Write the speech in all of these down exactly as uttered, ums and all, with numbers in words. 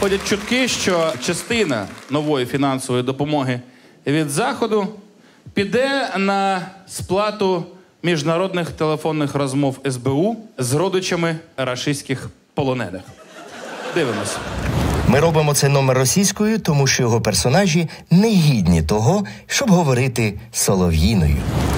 Ходять чутки, що частина нової фінансової допомоги від Заходу піде на сплату міжнародних телефонних розмов ес бе у з родичами рашистських полонених. Дивимось. Ми робимо цей номер російською, тому що його персонажі не гідні того, щоб говорити солов'їною.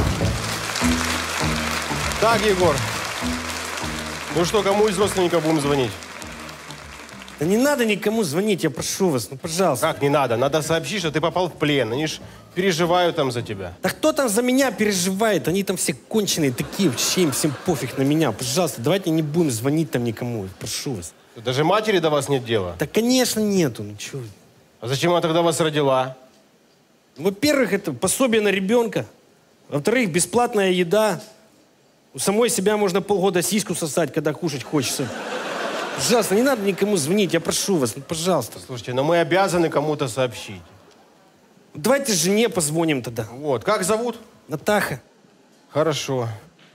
Так, Егор. Ну что, кому из родственников будем звонить? Да не надо никому звонить, я прошу вас, ну пожалуйста. Как не надо? Надо сообщить, что ты попал в плен. Они ж переживают там за тебя. Да кто там за меня переживает? Они там все конченые такие, вообще им всем пофиг на меня. Пожалуйста, давайте не будем звонить там никому, прошу вас. Даже матери до вас нет дела? Да, конечно, нету, ну чё. А зачем она тогда вас родила? Во-первых, это пособие на ребенка. Во-вторых, бесплатная еда. У самой себя можно полгода сиську сосать, когда кушать хочется. Пожалуйста, не надо никому звонить, я прошу вас, ну, пожалуйста. Слушайте, но мы обязаны кому-то сообщить. Давайте жене позвоним тогда. Вот, как зовут? Натаха. Хорошо.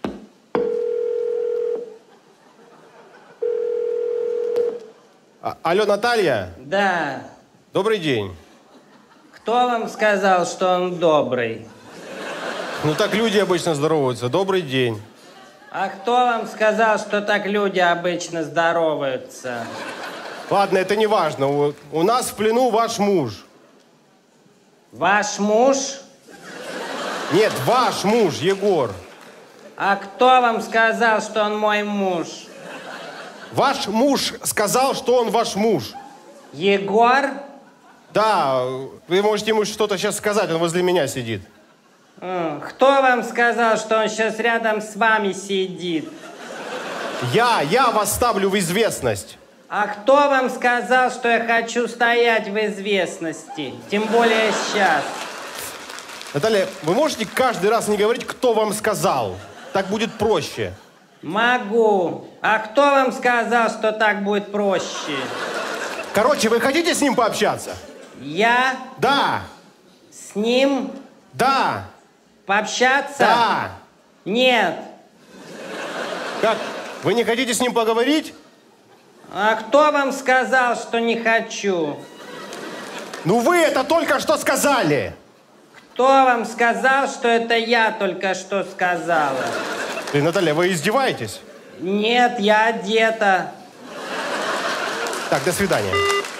А, алло, Наталья? Да. Добрый день. Кто вам сказал, что он добрый? Ну так люди обычно здороваются. Добрый день. А кто вам сказал, что так люди обычно здороваются? Ладно, это не важно. У, у нас в плену ваш муж. Ваш муж? Нет, ваш муж, Егор. А кто вам сказал, что он мой муж? Ваш муж сказал, что он ваш муж. Егор? Да, вы можете ему что-то сейчас сказать, он возле меня сидит. Кто вам сказал, что он сейчас рядом с вами сидит? Я, я вас ставлю в известность. А кто вам сказал, что я хочу стоять в известности? Тем более сейчас. Наталья, вы можете каждый раз не говорить, кто вам сказал? Так будет проще. Могу. А кто вам сказал, что так будет проще? Короче, вы хотите с ним пообщаться? Я? Да. С ним? Да. Пообщаться? Да. Нет. Как? Вы не хотите с ним поговорить? А кто вам сказал, что не хочу? Ну вы это только что сказали. Кто вам сказал, что это я только что сказала? Блин, Наталья, вы издеваетесь? Нет, я одета. Так, до свидания.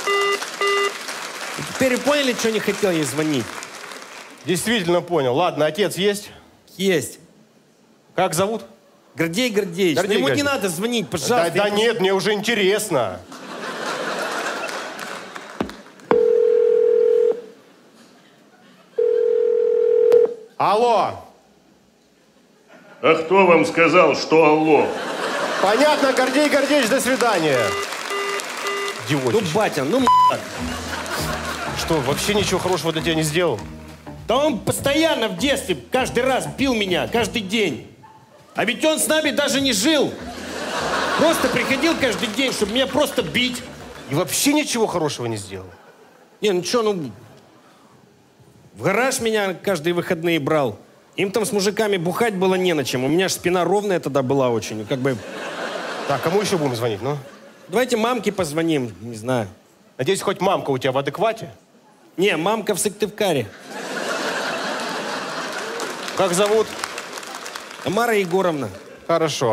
Теперь поняли, что не хотел ей звонить? Действительно понял. Ладно, отец есть? Есть. Как зовут? Гордей Гордеевич. Гордей ему Гордеевич. не надо звонить, пожалуйста. Да, да нет, мне уже интересно. Алло. А кто вам сказал, что алло? Понятно, Гордей Гордеевич, до свидания. Ну, Идиотище. батя, ну, Что, вообще ничего хорошего для тебя не сделал? да он постоянно в детстве, каждый раз бил меня, каждый день. А ведь он с нами даже не жил. Просто приходил каждый день, чтобы меня просто бить. И вообще ничего хорошего не сделал? Не, ну что, ну... В гараж меня каждые выходные брал. Им там с мужиками бухать было не на чем. У меня же спина ровная тогда была очень. Как бы... Так, кому еще будем звонить, ну? Давайте мамке позвоним, не знаю. Надеюсь, хоть мамка у тебя в адеквате? Не, мамка в Сыктывкаре. Как зовут? Тамара Егоровна. Хорошо.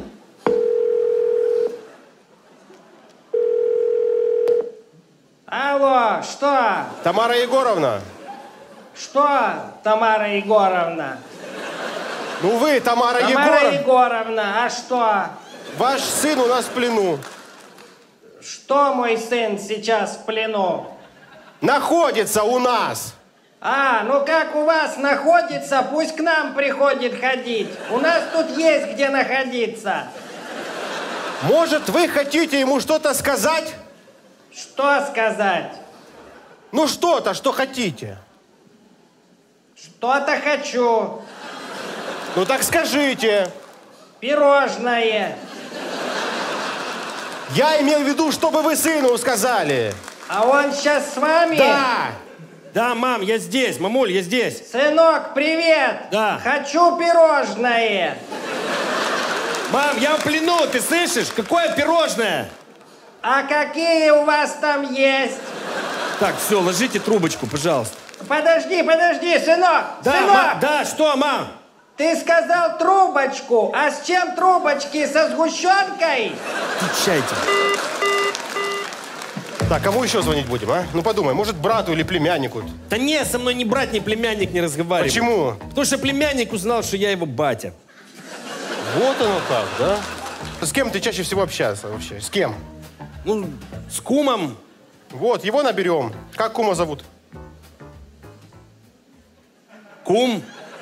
Алло, что? Тамара Егоровна? Что, Тамара Егоровна? Ну вы, Тамара, Тамара Егоровна. Егоровна, а что? Ваш сын у нас в плену. Что мой сын сейчас в плену? Находится у нас. А, ну как у вас находится, пусть к нам приходит ходить. У нас тут есть где находиться. Может, вы хотите ему что-то сказать? Что сказать? Ну что-то, что хотите. Что-то хочу. Ну так скажите. Пирожное. Я имел в виду, чтобы вы сыну сказали. А он сейчас с вами? Да. Да, мам, я здесь. Мамуль, я здесь. Сынок, привет. Да. Хочу пирожное. Мам, я в плену, ты слышишь? Какое пирожное? А какие у вас там есть? Так, все, ложите трубочку, пожалуйста. Подожди, подожди, сынок! Да, сынок! ма- да, что, мам? Ты сказал трубочку, а с чем трубочки? Со сгущенкой? Отвечайте. Так, кому еще звонить будем, а? Ну подумай, может, брату или племяннику? Да не, со мной ни брат, ни племянник не разговаривает. Почему? Потому что племянник узнал, что я его батя. Вот оно так, да? С кем ты чаще всего общаешься вообще? С кем? Ну, с кумом. Вот, его наберем. Как кума зовут? Кум.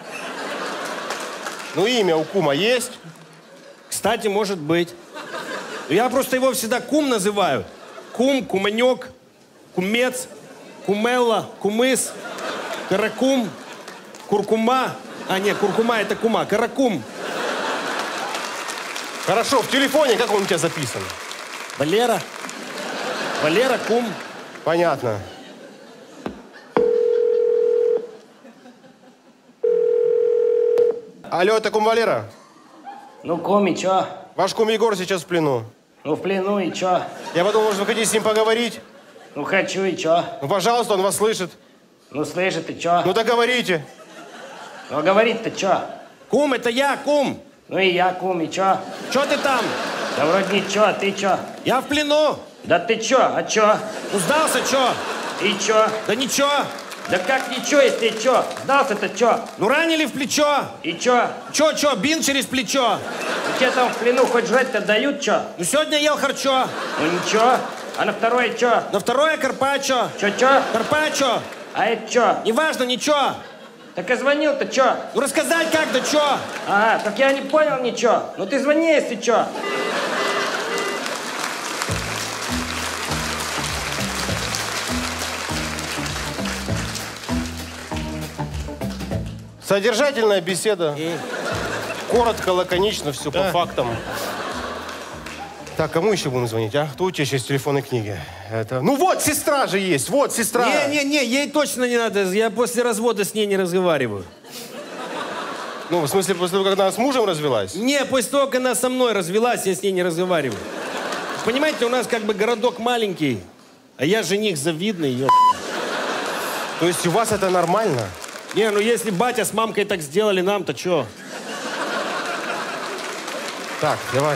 Ну, имя у кума есть? Кстати, может быть. Я просто его всегда кум называю. Кум, куманек, кумец, кумелла, кумыс, каракум, куркума. А, нет, куркума это кума. Каракум. Хорошо, в телефоне как он у тебя записан? Валера. Валера, кум. Понятно. Алло, это кум Валера? Ну, куми, чё? Ваш кум Егор сейчас в плену. Ну, в плену и чё? Я подумал, может, вы хотите с ним поговорить? Ну, хочу и чё? Ну, пожалуйста, он вас слышит. Ну, слышит, и чё? Ну, так говорите. Ну, а говорить-то чё? Кум, это я, кум. Ну, и я, кум, и чё? Че ты там? Да вроде ничего, а ты чё? Я в плену. Да ты чё, а чё? Ну, сдался, чё? И чё? Да ничего. Да как ничего, если чё? Сдался-то чё? Ну, ранили в плечо. И чё? Чё, чё, бин через плечо. Ну, тебе там в плену хоть жрать-то дают чё? Ну, сегодня ел харчо. Ну, ничего. А на второе чё? На второе карпаччо. Чё-чё? Карпаччо. А это чё? Неважно, ничего. Так и звонил-то чё? Ну, рассказать как, да чё? Ага, так я не понял ничего. Ну, ты звони, если чё. Содержательная беседа. Коротко, лаконично, все по фактам. Так, кому еще будем звонить, а? Кто у тебя сейчас в телефонной книге? Это... Ну вот, сестра же есть, вот сестра. Не-не-не, ей точно не надо. Я после развода с ней не разговариваю. Ну, в смысле, после того, как она с мужем развелась? Не, после того, как она со мной развелась, я с ней не разговариваю. Понимаете, у нас как бы городок маленький, а я жених завидный. Ё... То есть у вас это нормально? Не, ну если батя с мамкой так сделали нам, то чё? Так, давай.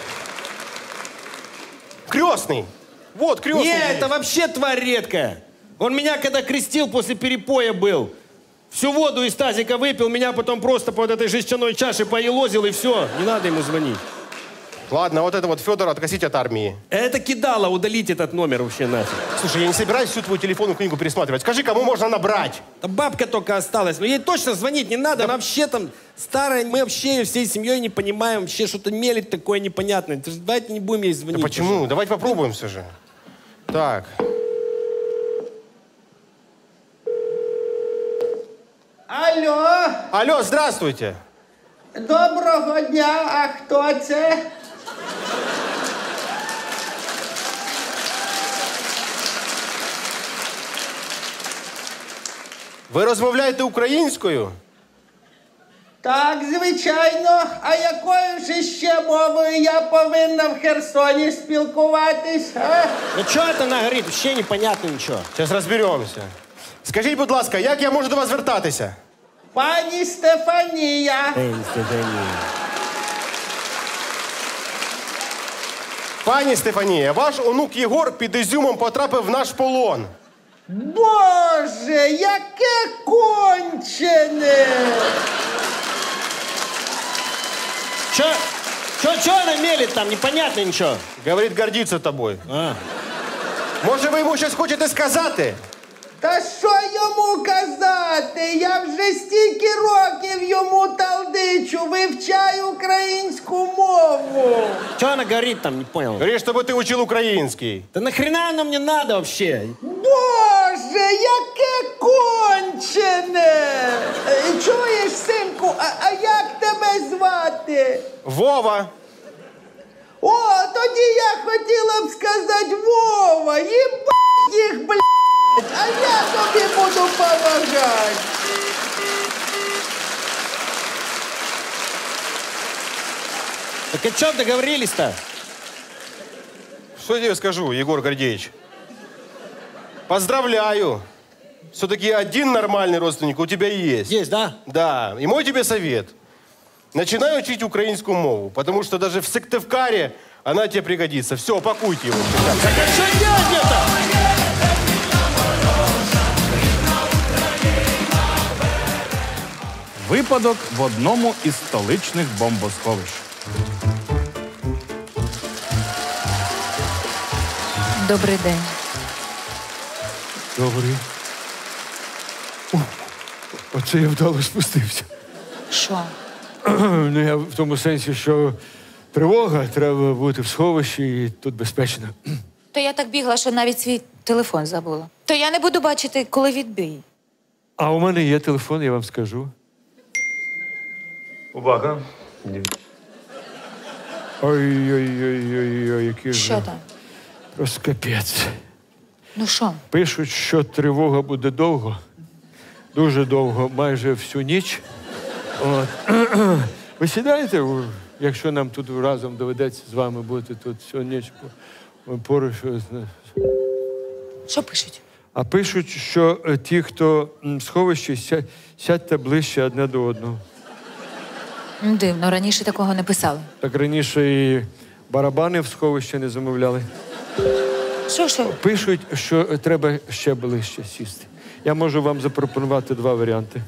Крестный. Вот, крестный. Не, есть. это вообще тварь редкая. Он меня, когда крестил, после перепоя был. Всю воду из тазика выпил, меня потом просто под этой жестяной чашей поелозил, и все. Не надо ему звонить. Ладно, вот это вот Федор откосить от армии. Это кидало, удалить этот номер вообще нафиг. Слушай, я не собираюсь всю твою телефонную книгу пересматривать. Скажи, кому можно набрать? Да бабка только осталась. Но ей точно звонить не надо. Она вообще там старая. Мы вообще ее всей семьей не понимаем. Вообще что-то мелет такое непонятное. Давайте не будем ей звонить. Да почему? Пожалуйста. Давайте попробуем все же. Так. Алло, Алло, здравствуйте. доброго дня, а хто це? Ви розмовляєте українською? Так, звичайно. А якою ж ще мовою я повинна в Херсоні спілкуватись, а? Ну что это она говорит? Вообще непонятно ничего. Зараз розберемося. Скажіть, будь ласка, як я можу до вас звертатися? Пані Стефанія. Пані Стефанія, ваш онук Єгор під Ізюмом потрапив в наш полон. Боже, яке кончене! Че? Че, че она мелет там? Непонятно ничего. Говорить, гордиться тобою. А. Може, ви йому щось хочете сказати? Та що йому казати? Я вже стільки років йому талдичу, вивчаю українську мову. Че она говорит там? Не понял. Говорить, щоб ти учив український. Да нахрена оно мне надо вообще? Боже, яке кончене! Е, Чуєш, синку, а, а як тебе звати? Вова. О, тоді я хотіла б сказати Вова, їбать їх, блядь, а я тобі буду помагати. Так о чем договорились-то? что я тебе скажу, Егор Гордеевич? Поздравляю. Все-таки один нормальный родственник у тебя есть. Есть, да? Да. И мой тебе совет. Начинай учить украинскую мову, потому что даже в Сыктывкаре она тебе пригодится. Все, пакуйте его. Так а что делать-то? Випадок в одному із столичних бомбосховищ. Добрий день. Добрий. О, оце я вдало спустився. Що? Ну, я в тому сенсі, що тривога, треба бути в сховищі і тут безпечно. То я так бігла, що навіть свій телефон забула. То я не буду бачити, коли відбій. А у мене є телефон, я вам скажу. Увага. Ой-ой-ой-ой, який Що же. там? Просто капець. Ну що? Пишуть, що тривога буде довго. Дуже довго, майже всю ніч. От. Ви сідаєте, якщо нам тут разом доведеться з вами бути тут всю ніч поруч. Що пишуть? А пишуть, що е, ті, хто м, в сховищі, ся- сядьте ближче одне до одного. М, Дивно, раніше такого не писали. Так раніше і барабани в сховищі не замовляли. Що, що? Пишуть, що е, треба ще ближче сісти. Я можу вам запропонувати два варіанти.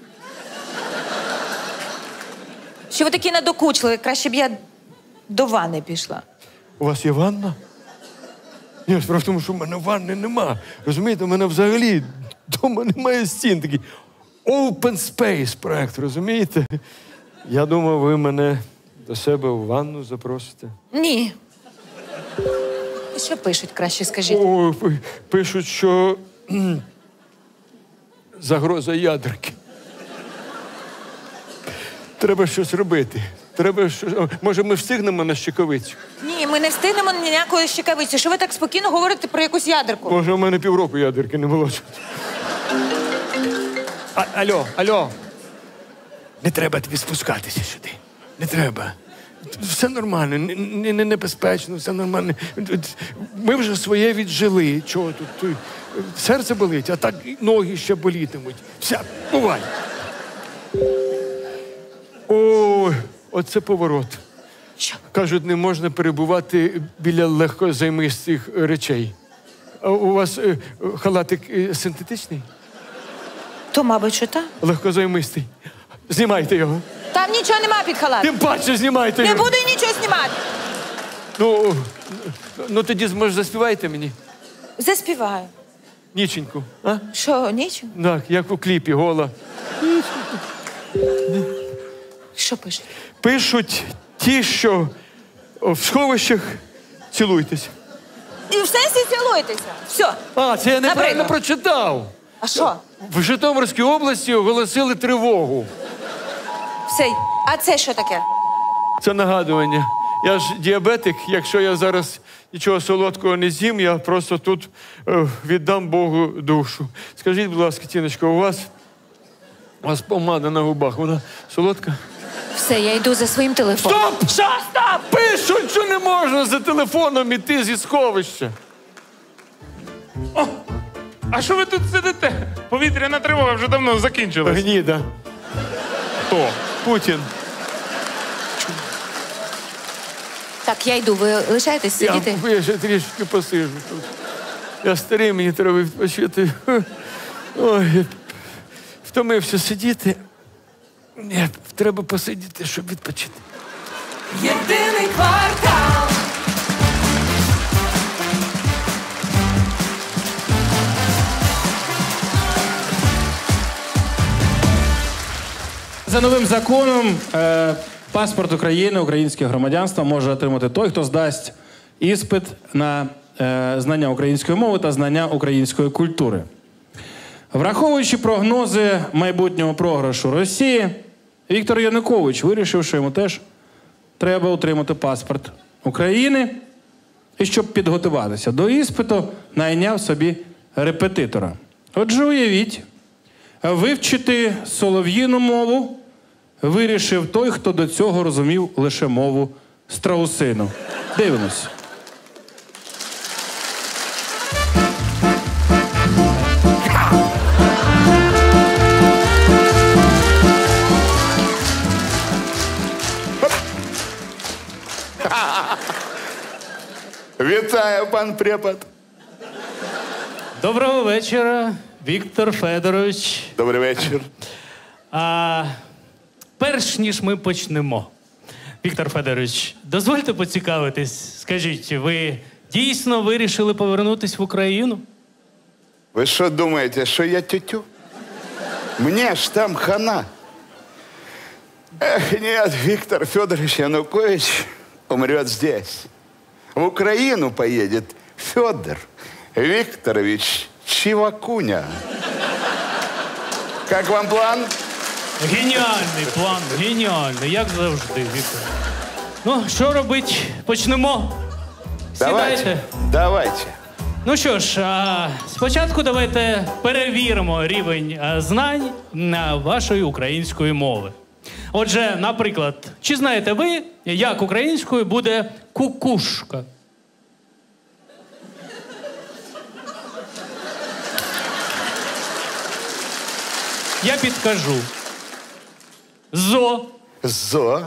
Що ви такі надокучливі? Краще б я до ванни пішла. У вас є ванна? Ні, справа в тому, що в мене ванни нема. Розумієте, у мене взагалі вдома немає стін. Такий open space проект, розумієте? Я думав, ви мене до себе в ванну запросите. Ні. Що пишуть, краще скажіть? О, пи- пишуть, що кхм, загроза ядерки. Треба щось робити. Треба щось... О, може, ми встигнемо на щекавицю? Ні, ми не встигнемо ніякої щекавиці. Що ви так спокійно говорите про якусь ядерку? Може, у мене півроку ядерки не було. А, алло, алло. Не треба тобі спускатися сюди. Не треба. Все нормально, не, не, не небезпечно, все нормально. Ми вже своє віджили. Чого тут? Тут серце болить, а так і ноги ще болітимуть. Все, бувай. Ой, оце поворот. Що? Кажуть, не можна перебувати біля легкозаймистих речей. А у вас е, халатик е, синтетичний? То, мабуть, що так. Легкозаймистий. Знімайте його. Там нічого нема під халат. Тим паче знімайте Не його. буду нічого знімати. Ну, ну тоді, може, заспівайте мені Заспіваю. ніченьку, а? Що, нічого? Так, як у кліпі, гола. Що пишуть? Пишуть ті, що в сховищах цілуйтесь. І в сенсі цілуєтеся. Все. А, це я неправильно Наприклад. прочитав. А що? В Житомирській області оголосили тривогу. Все. А це що таке? Це нагадування. Я ж діабетик, якщо я зараз нічого солодкого не з'їм, я просто тут е, віддам Богу душу. Скажіть, будь ласка, Тіночко, у вас, у вас помада на губах, вона солодка? Все, я йду за своїм телефоном. Стоп! Що стоп? Пишуть, що не можна за телефоном іти зі сховища. О, а що ви тут сидите? Повітряна тривога вже давно закінчилась. Гніда. Хто? Путін. Так, я йду. Ви лишаєтесь сидіти? Я, я ще трішки посижу тут. Я старий, мені треба відпочити. Ой, втомився сидіти. Ні, треба посидіти, щоб відпочити. Єдиний квартал. За новим законом е, паспорт України, українське громадянство може отримати той, хто здасть іспит на е, знання української мови та знання української культури. Враховуючи прогнози майбутнього програшу Росії, Віктор Янукович вирішив, що йому теж треба отримати паспорт України. І щоб підготуватися до іспиту, найняв собі репетитора. Отже, уявіть, вивчити солов'їну мову вирішив той, хто до цього розумів лише мову страусину. Дивимось. Вітаю, пан препод. Доброго вечора, Віктор Федорович. Добрий вечір. А, перш ніж ми почнемо, Віктор Федорович, дозвольте поцікавитись. Скажіть, ви дійсно вирішили повернутись в Україну? Ви що думаєте, що я тютю? Мне ж там хана. Эх, нет, Виктор Федорович Янукович умрет здесь. В Украину поедет Федор Викторович Чивакуня. Как вам план? Геніальний план, геніальний, як завжди, Віктор. Ну, що робить? Почнемо. Давайте. Сідайте. Давайте. Ну що ж, а, спочатку давайте перевіримо рівень а, знань а, вашої української мови. Отже, наприклад, чи знаєте ви, як українською буде кукушка? Я підкажу. Зо. Зо.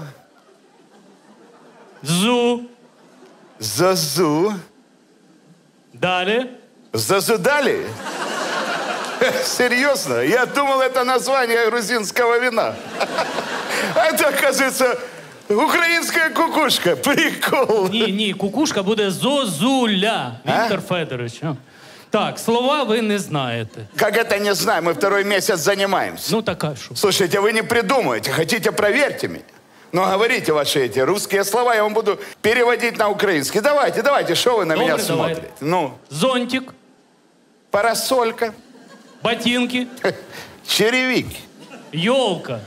Зу. Зазу. Далі. Зазудали? Серьезно? Я думал, это название грузинского вина. А это, оказывается, украинская кукушка. Прикол. Ні, ні, кукушка буде зозуля, Віктор Федорович. А? Так, слова ви не знаєте. Как это не знаю? Мы второй месяц занимаемся. Ну, така що. Слушайте, вы не придумываете. Хотите, проверьте меня. Но говорите ваши эти русские слова, я вам буду переводить на украинский. Давайте, давайте, что вы на Добре, меня давай. смотрите? Ну, Зонтик, парасолька, ботинки, черевики. елка.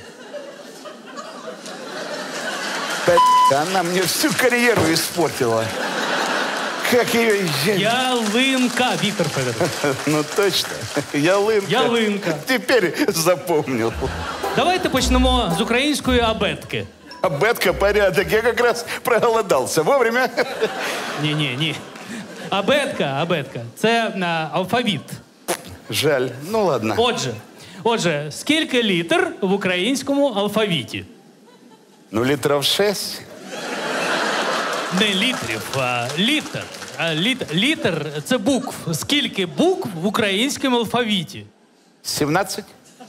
Да, она мне всю карьеру испортила. Как ее... Ялинка, Віктор Федорович. Ну точно, ялинка. Ялинка. Теперь запомнил. Давайте почнемо з української абетки. Абетка, порядок. Я как раз проголодался. Вовремя. Ні, ні, ні. Абетка, абетка. Це а, алфавіт. Жаль. Ну ладно. Отже, отже, скільки літер в українському алфавіті? Ну литров шесть. Не літрів, а літер. А літ, літер – це букв. Скільки букв в українському алфавіті? семнадцать.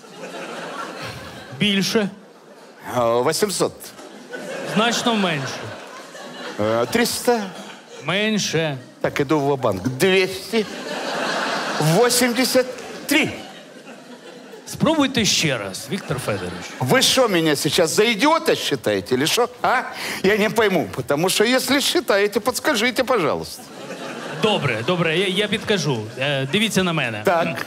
Більше. восемьсот. Значно менше. триста. Менше. Так, иду в ва-банк. двести восемьдесят три. Спробуйте ще раз, Віктор Федорович. Вы что, меня сейчас за идиота считаете или что? А? Я не пойму, потому что если считаете, подскажите, пожалуйста. Добре, добре, я, я підкажу. Е, дивіться на мене. Так.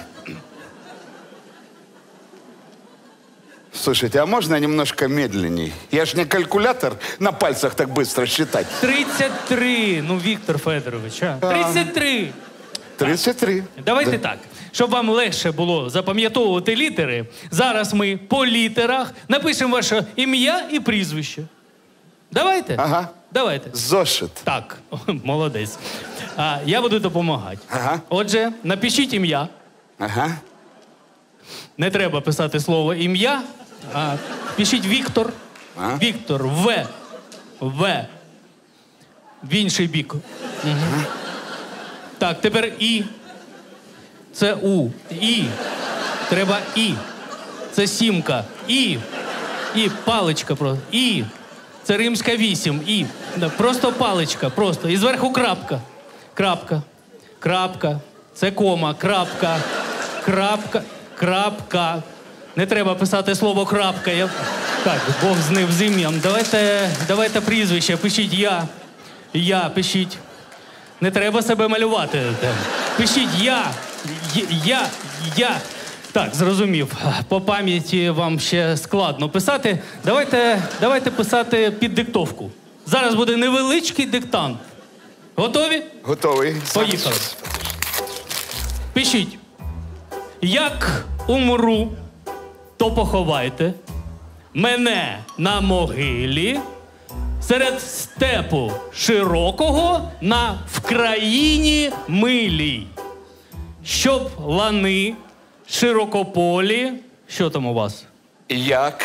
Слушайте, а можно немножко медленней? Я ж не калькулятор на пальцах так быстро считать. тридцять три, ну, Віктор Федорович, а? тридцять три. тридцать три. Давайте так, щоб вам легше було запам'ятовувати літери, зараз ми по літерах напишемо ваше ім'я і прізвище. Давайте? Ага. Давайте. Зошит. Так, молодець. А, я буду допомагати. Ага. Отже, напишіть ім'я. Ага. Не треба писати слово ім'я, а пишіть Віктор. А? Віктор. В. В. В інший бік. Угу. Так, тепер І. Це У. І. Треба І. Це сімка. І. І. Паличка просто. І. Це римська вісім. І. Да, просто паличка. Просто. І зверху крапка. Крапка. Крапка. Це кома. Крапка. Крапка. Крапка. Не треба писати слово крапка. Я... Так, Бог з ним з ім'ям. Давайте, давайте прізвище. Пишіть я. Я. Пишіть. Не треба себе малювати. Пишіть я. Я. Я. Так, зрозумів. По пам'яті вам ще складно писати. Давайте, давайте писати під диктовку. Зараз буде невеличкий диктант. Готові? Готовий. Поїхали. Пишіть. Як умру, то поховайте мене на могилі серед степу широкого на Вкраїні милій. Щоб лани широкополі... Що там у вас? Як?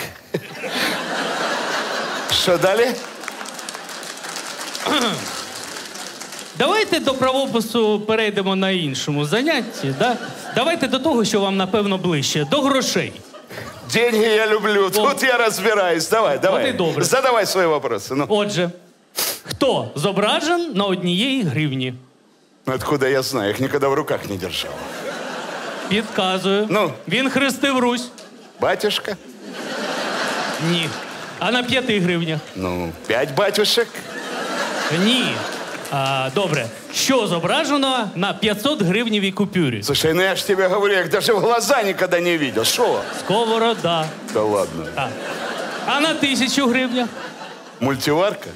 Що далі? Давайте до правопису перейдемо на іншому занятті. Да? Давайте до того, що вам, напевно, ближче. До грошей. Деньги я люблю, тут я разбираюсь. Давай, давай. і добре. Задавай свої вопроси. Ну. Отже, хто зображен на однієї гривні? Ну, откуда я знаю? Их никогда в руках не держал. Підказую. Ну? Він хрестив Русь. Батюшка? Ні. А на п'яти гривнях? Ну, пять батюшек. Ні. А, добре. Що зображено на п'ятсот гривневій купюрі? Слушай, ну я ж тебе говорю, я их даже в глаза никогда не видел. Шо? Сковорода. Да ладно. А, а на тисячу гривнях? Мультиварка?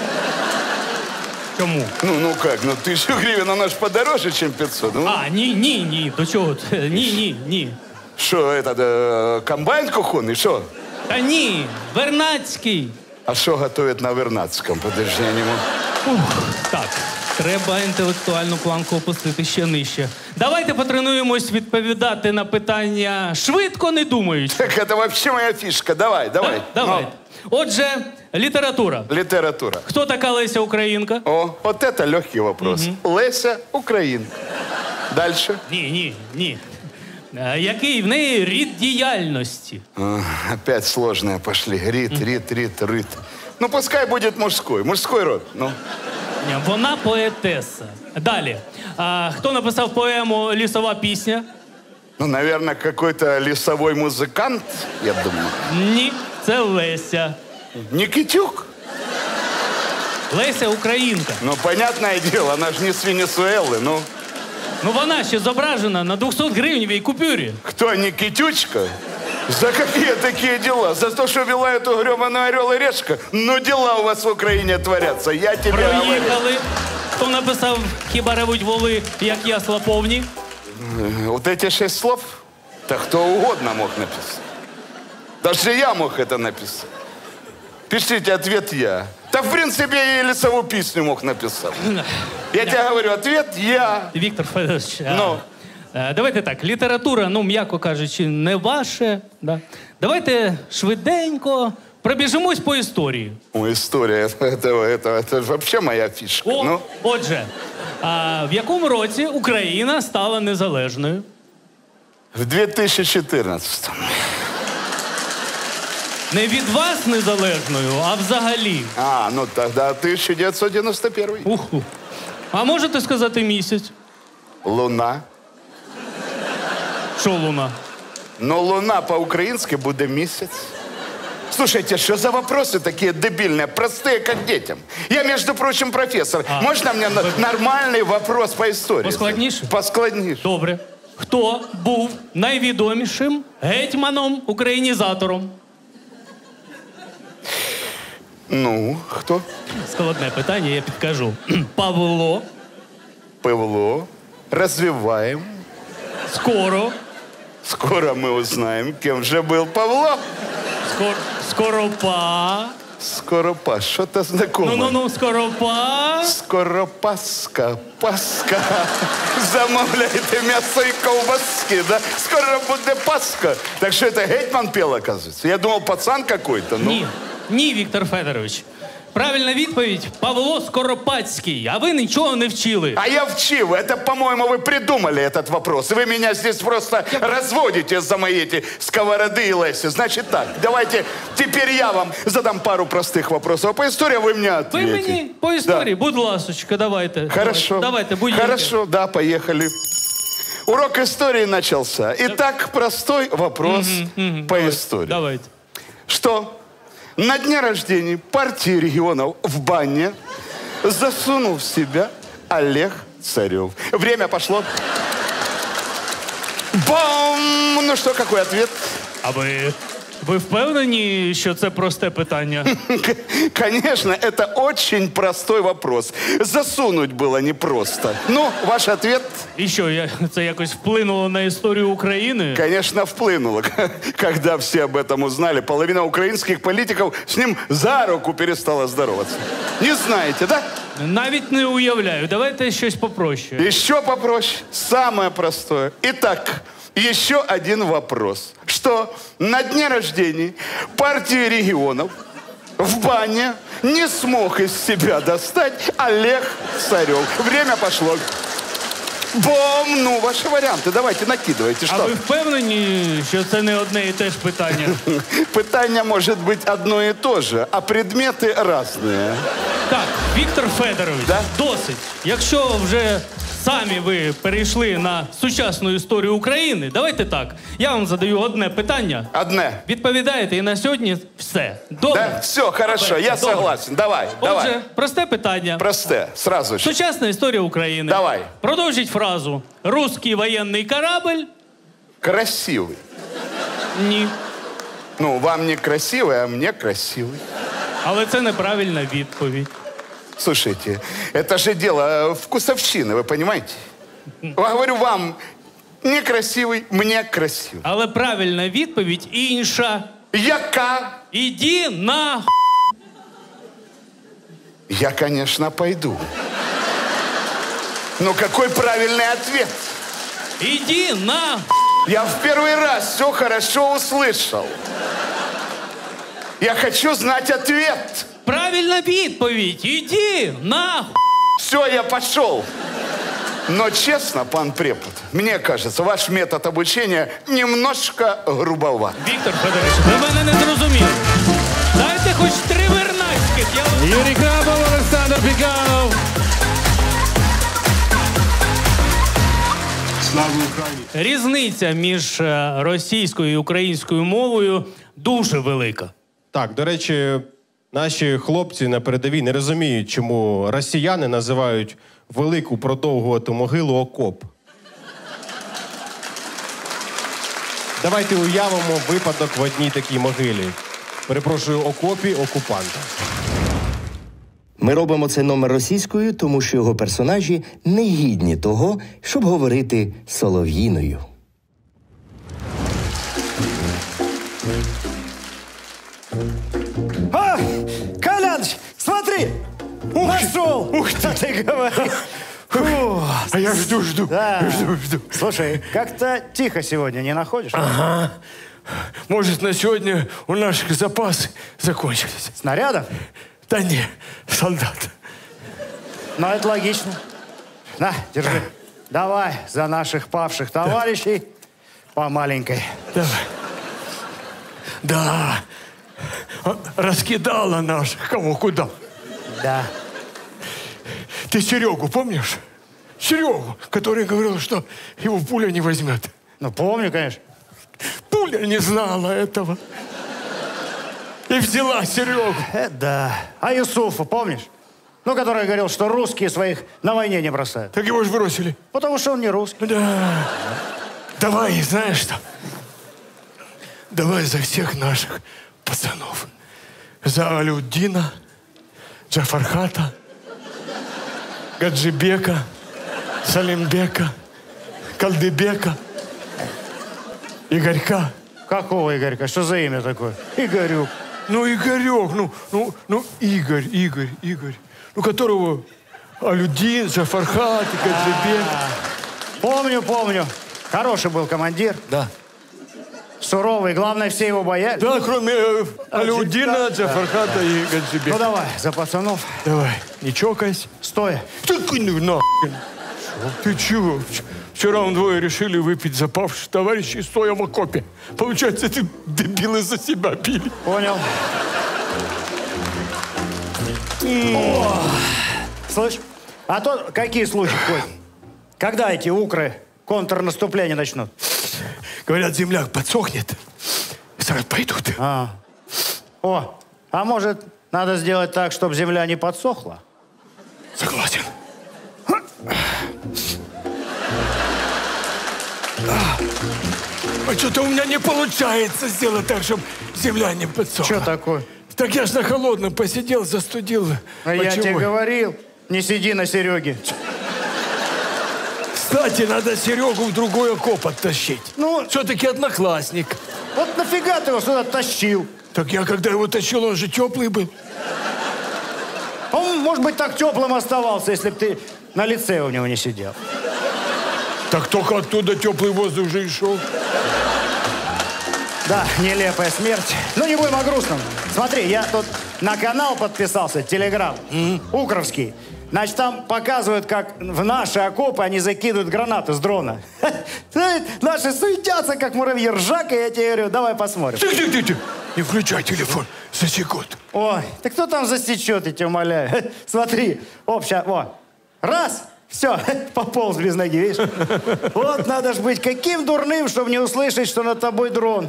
Чому? Ну, ну как, ну тысячу гривен, она ж подороже, чем пятьсот. Ну, А, ні, ні, ні. До чого? Ні, ні, ні. что, это, да, комбайн кухонный, что? Та ні, Вернадський. А что готовят на Вернадском? Подожди, я не могу. Ух, так, треба інтелектуальну планку опустити ще нижче. Давайте потренуємось відповідати на питання швидко, не думаючи. Так это вообще моя фишка. Давай, давай. Да? Давай. Отже, література. Ну, литература. Хто така Леся Українка? О, вот это легкий вопрос. Леся Украинка. Дальше. Ні, ні, ні. А який в неї рід діяльності? А, опять сложные пошли. Рит, рит, рит, рит. Ну, пускай будет мужской. Мужской род. Ну. Ні, вона поетеса. Далі. А, хто написав поему «Лісова пісня»? Ну, наверное, какой-то лесовой музыкант, я думаю. Ні, це Леся. Никитюк? Леся Українка. Ну, понятное дело, она же не с Венесуэлы, ну. Ну вона ще зображена на двухсот гривневій купюрі. Кто, Никитючка? За какие такие дела? За то, что вела эту гребаную орел и решка? Ну, дела у вас в Украине творятся, я тебе говорю. Проїхали. Хто написав «Хіба ревуть воли, як ясла повні»? Вот эти шесть слов, да кто угодно мог написать. Даже я мог это написать. Пишите ответ я. Да, в принципе, я и лесовую песню мог написать. Я тебе говорю, ответ я. Віктор Федорович, а, Ну. а, давайте так, література, ну, м'яко кажучи, не ваше. Да? Давайте швиденько пробіжимось по історії. О, история, это, это, это, это вообще моя фишка. О, Ну, отже, а, в якому році Україна стала незалежною? в две тысячи четырнадцатом. Не від вас незалежною, а взагалі. А, ну тогда тысяча девятьсот девяносто первый. Уху. А можете сказати місяць? Луна. Що луна? Но луна по-украински буде місяць. Слушайте, что за вопросы такие дебильные, простые, как детям? Я, между прочим, профессор. А. Можно мне на- нормальный вопрос по истории? Поскладніше? Поскладніше. Добре. Хто був найвідомішим гетьманом-українізатором? Ну, хто? Складне питання, я підкажу. Павло. Павло. Развиваем. Скоро. Скоро мы узнаем, кем же был Павло. Скор... Скоропа. Скоропа, что-то знакомое. Ну-ну-ну, Скоропа. Скоропаска, паска. Замовляйте м'ясо і ковбаски, да? Скоро буде Пасха. Так что это гетьман пел, оказывается? Я думал, пацан какой-то. Ну. Ні. Ні, Віктор Федорович. Правильна відповідь – Павло Скоропадський. А ви нічого не вчили. А я вчил. Это, по-моему, вы придумали этот вопрос. Вы меня здесь просто разводите за мои эти сковороды и леси. Значит так, давайте теперь я вам задам пару простых вопросов. А по истории вы мне Ви ответите. мені по історії, Да. будь ласочка, давайте. Хорошо. Давайте, будь Хорошо, да, поехали. Урок истории начался. Итак, простой вопрос по истории. Давайте. Что на дне рождения партии регионов в бане засунул в себя Олег Царев. Время пошло. Бам! Ну что, какой ответ? А ви, ви впевнені, що це просте питання? Конечно, это очень простой вопрос. Засунуть было непросто. Ну, ваш ответ? І що, я, це якось вплинуло на історію України? Конечно, вплынуло. Когда все об этом узнали, половина украинских политиков с ним за руку перестала здороваться. Не знаете, да? Навіть не уявляю. Давайте щось попроще. Еще попроще. Самое простое. Итак, еще один вопрос. Что на дне рождения партии регионов в бане не смог из себя достать Олег Царев. Время пошло. Бом, ну, ваші варіанти, давайте, накидывайте. Що? А ви впевнені, що це не одне і те ж питання? Питання може бути одно і те же, а предмети різні. Так, Віктор Федорович, Да? досить. Якщо вже самі ви перейшли на сучасну історію України, давайте так. Я вам задаю одне питання. Одне. Відповідаєте, і на сьогодні все. Добре? Да? Все, хорошо, я Добре. согласен. Давай, Отже, давай. просте питання. Просте, сразу же. Сучасна історія України. Давай. Продовжіть фразу. Русський воєнний корабль. Красивий. Ні. Ну, вам не красивий, а мне красивый. Але це неправильна відповідь. Слушайте, это же дело вкусовщины, вы понимаете? Я говорю вам, некрасивый, мне красивый. Але правильна відповідь інша. Яка? Іди на... Я, конечно, пойду. Но какой правильный ответ? Иди на... Я в первый раз все хорошо услышал. Я хочу знать ответ. Правильна відповідь. Іди на... Все, я пошел. Но честно, пан препод, мне кажется, ваш метод обучения немножко грубоват. Віктор Федорович, ви мене не зрозуміли. Дайте хоч три вернацьких. Я... Юрій Крабов, Олександр Пікалов. Слава Україні! Різниця між е, російською і українською мовою дуже велика. Так, до речі, наші хлопці на передовій не розуміють, чому росіяни називають велику продовгувату могилу окоп. Давайте уявимо випадок в одній такій могилі. Перепрошую, окопі окупанта. Ми робимо цей номер російською, тому що його персонажі не гідні того, щоб говорити солов'їною. А, Коляныч, смотри! Нашел! Ух ты! Ты говоришь. Фу. А я жду, жду. Да. Жду, жду. Слушай, как-то тихо сегодня, не находишь? Ага. Может, на сегодня у наших запасы закончились. Снарядов? Да не, солдат. Ну, это логично. На, держи. Давай за наших павших товарищей по маленькой. Давай. Да. Раскидала наших кого куда. Да. Ты Серегу помнишь? Серегу, который говорил, что его пуля не возьмет. Ну, помню, конечно. Пуля не знала этого. И взяла Серегу. Это да. А Юсуфа, помнишь? Ну, который говорил, что русские своих на войне не бросают. Так его же бросили. Потому что он не русский. Да. Давай, знаешь что? Давай за всех наших пацанов. За Алюддина, Джафархата, Гаджибека, Салимбека, Калдыбека, Игорька. Какого Игорька? Что за имя такое? Игорюк. Ну, Игорек, ну, ну, ну, Игорь, Игорь, Игорь. Ну, которого Алюддин, Джафархат, Гаджибек. Помню, помню. Хороший был командир. Да. Суровый. Главное, все его боялись. Да, кроме э, Алюддина, Да. Джафархата и Гаджибека. Ну, давай, за пацанов. Давай, не чокайся. Стоя. Так ну нахрен. Ты чего? Вчера он двое решили выпить за павших товарищей, стоя в окопе. Получается, ты дебилы за себя пили. Понял. О, слышь, а то какие слухи ходят? Когда эти укры контрнаступление начнут? Говорят, земля подсохнет, сразу пойдут. А. О, а может, надо сделать так, чтобы земля не подсохла? Согласен. А что-то у меня не получается сделать так, чтобы земля не подсохла. Что такое? Так я ж на холодном посидел, застудил. А я Почему? тебе говорил, не сиди на Сереге. Кстати, надо Серегу в другой окоп оттащить. Ну, все-таки одноклассник. вот нафига ты его сюда тащил? Так я, когда его тащил, он же теплый был. Он, может быть, так теплым оставался, если бы ты на лице у него не сидел. Так только оттуда теплый воздух же и шел. Да, нелепая смерть. Ну, не будем о грустном. Смотри, я тут на канал подписался, Телеграм, mm-hmm. Укровский. Значит, там показывают, как в наши окопы они закидывают гранаты с дрона. Наши суетятся, как муравьи. Ржака, я тебе говорю, давай посмотрим. Тихо, тихо, тихо. Не включай телефон, засекут. Ой, да кто там засечет, я тебя умоляю. Смотри, общая, во. Раз, все, пополз без ноги, видишь? Вот надо ж быть каким дурным, чтобы не услышать, что над тобой дрон.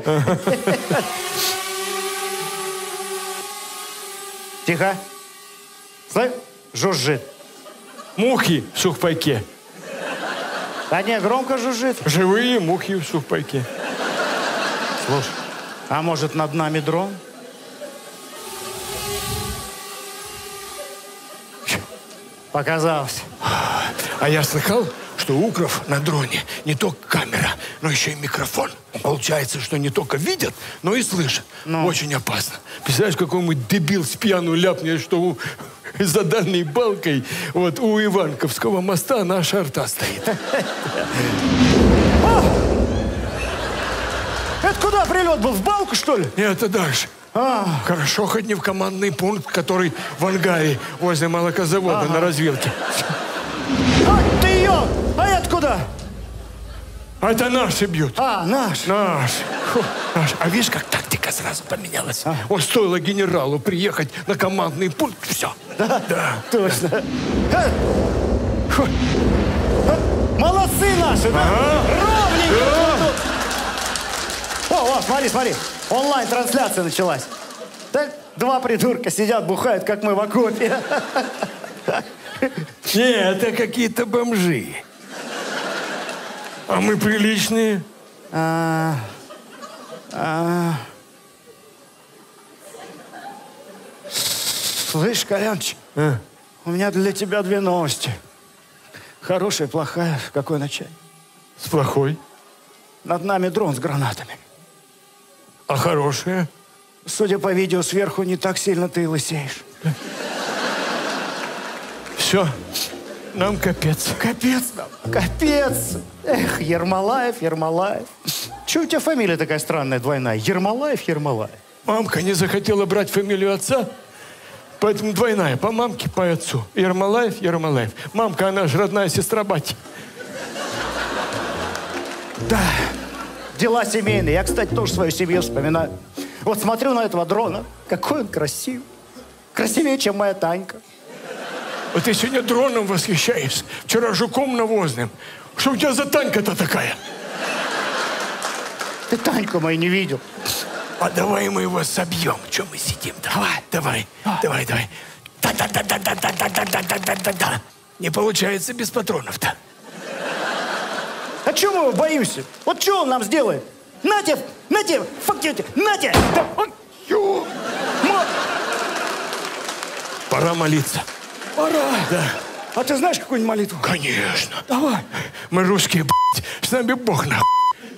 Тихо. Слышь, жужжит. Мухи в сухпайке. Да не, громко жужжит. Живые мухи в сухпайке. Слушай, а может над нами дрон? Показалось. А я слыхал, что у Укров на дроне не только камера, но еще и микрофон. Получается, что не только видят, но и слышат. Ну. Очень опасно. Представляешь, какой-нибудь дебил с пьяну ляпнет, что у, за дальней балкой вот у Иванковского моста наша арта стоит. Это куда прилет был? В балку, что ли? Нет, это дальше. А. Хорошо, хоть не в командный пункт, который в ангаре возле молокозавода ага. на развилке. А, ты ее! А это куда? А это наши бьют. А, наши. Наши. Фу, наши. А видишь, как тактика сразу поменялась? А. Вот стоило генералу приехать на командный пункт, все. Да? Да. Точно. А. А. Молодцы наши, да? Ага. Ровненько. Да. О, о, смотри, смотри. Онлайн-трансляция началась. Так, два придурка сидят, бухают, как мы в окопе. Нет, это какие-то бомжи. А мы приличные. А, а... Слышь, Коляныч, а? У меня для тебя две новости. Хорошая, плохая. Какой начать? С плохой? Над нами дрон с гранатами. А хорошая? Судя по видео сверху, не так сильно ты и лысеешь. Все, нам капец. Капец нам, капец. Эх, Ермолаев, Ермолаев. Чего у тебя фамилия такая странная, двойная? Ермолаев, Ермолаев. Мамка не захотела брать фамилию отца, поэтому двойная. По мамке, по отцу. Ермолаев, Ермолаев. Мамка, она же родная сестра бати. Да, дела семейные. Я, кстати, тоже свою семью вспоминаю. Вот смотрю на этого дрона. Какой он красивый. Красивее, чем моя Танька. Вот ты сегодня дроном восхищаешься. Вчера жуком навозным. Что у тебя за Танька-то такая? Ты Таньку мою не видел. А давай мы его собьем. Че мы сидим? Давай, давай, а. давай, давай. Да-да-да-да-да-да-да-да-да-да-да. Не получается без патронов-то. А чего мы его боимся? Вот что он нам сделает? Нате, нате, фактите, нате! Да, ой, пора молиться. Пора. Да. А ты знаешь какую-нибудь молитву? Конечно. Давай. Мы русские, блядь, с нами Бог нахуй.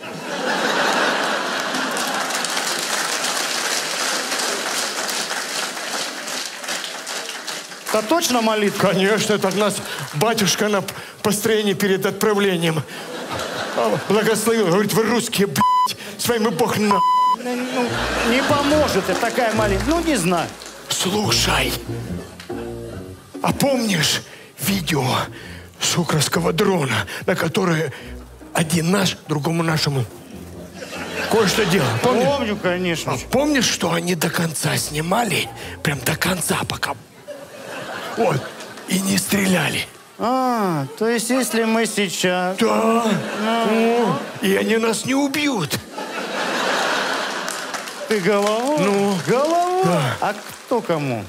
Это точно молитва? Конечно, это нас батюшка на построении перед отправлением благословил. Говорит, вы русские, блядь, с вами Бог нахуй. Ну, не поможет это такая молитва. Ну, не знаю. Слушай. А помнишь видео с укровского дрона, на которое один наш, другому нашему кое-что делал? Помнишь? Помню, конечно. А помнишь, что они до конца снимали? Прям до конца, пока... Вот. И не стреляли. А, то есть если мы сейчас... Да. Ну. И они нас не убьют. Ты голову? Ну. Голову? Да. А кто кому?